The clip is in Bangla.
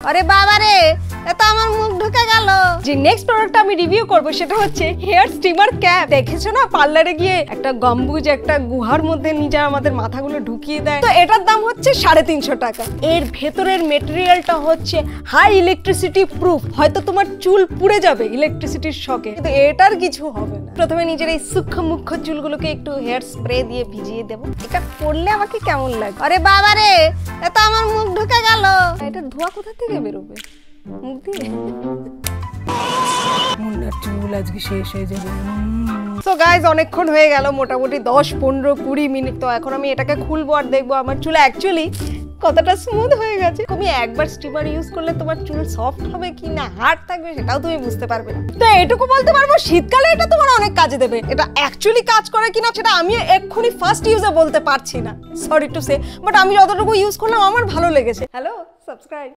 আরে বাবা রে, এটা আমার মুখ ঢুকে গেল। যে নেক্সট প্রোডাক্টটা আমি রিভিউ করব সেটা হচ্ছে হেয়ার স্টিমার ক্যাপ। দেখেছো না পার্লারে গিয়ে একটা গম্বুজ একটা গুহার মধ্যে নিজে আমাদের মাথাগুলো ঢুকিয়ে দেয়। তো এটার দাম হচ্ছে 350 টাকা। এর ভেতরের মেটেরিয়ালটা হচ্ছে হাই ইলেকট্রিসিটি প্রুফ। হয়তো তোমার চুল পুড়ে যাবে ইলেকট্রিসিটির শকে, কিন্তু এটার কিছু হবে না। প্রথমে নিজের এই সূক্ষ্ম মুখ্য চুলগুলোকে একটু হেয়ার স্প্রে দিয়ে ভিজিয়ে দেব। এটা করলে আমাকে কেমন লাগে? আরে বাবা রে, এটা আমার মুখ ঢুকে গেল। এটা ধোঁয়া কোথা থেকে বেরোবে? মুখ দিয়ে? মুন্নার চুল আজকে শেষ হয়ে যাবে। সো গাইজ, অনেকক্ষণ হয়ে গেল, মোটামুটি 10, 15, 20 মিনিট। তো এখন আমি এটাকে খুলবো আর দেখবো আমার চুল অ্যাকচুয়ালি কতটা স্মুথ হয়ে গেছে। তুমি একবার স্টিমার ইউজ করলে তোমার চুল সফট হবে কি না হার্ড থাকবে সেটাও তুমি বুঝতে পারবে না। তো এটুকু বলতে পারবো শীতকালে এটা তোমার অনেক কাজে দেবে। এটা অ্যাকচুয়ালি কাজ করে কিনা সেটা আমি এক্ষুনি ফার্স্ট ইউজে বলতে পারছি না, সরি টু সে, বাট আমি যতটুকু ইউজ করলাম আমার ভালো লেগেছে। Hello, subscribe.